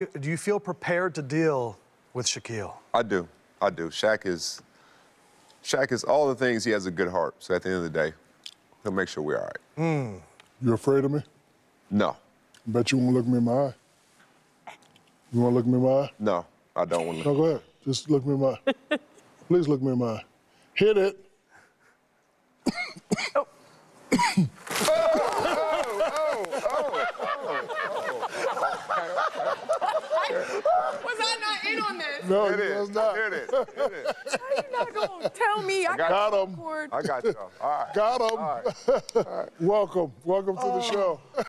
Do you feel prepared to deal with Shaquille? I do. I do. Shaq is all the things. He has a good heart. So at the end of the day, he'll make sure we're all right. You afraid of me? No. Bet you won't look me in my eye. You want to look me in my eye? No, I don't want to. No, go ahead. Just look me in my eye. Please look me in my eye. Hit it. Was I not in on this? No, Hit you was not. Hit it. Hit it. How you not gonna tell me? I got him. I got you. All right. Got him. All right. Welcome. Welcome to the show.